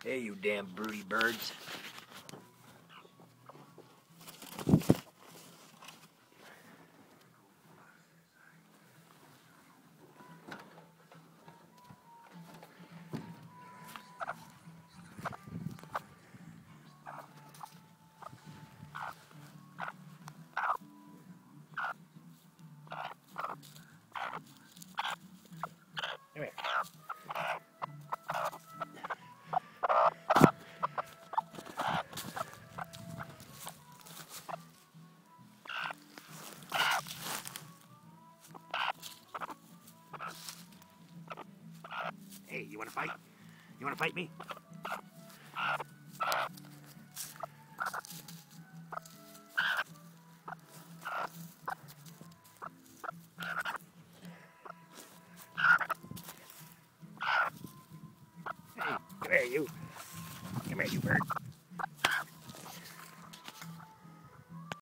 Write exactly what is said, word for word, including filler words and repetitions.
Hey, you damn broody birds. Come here. Hey, you wanna fight? You wanna fight me? Hey, come here, you. Come here, you bird.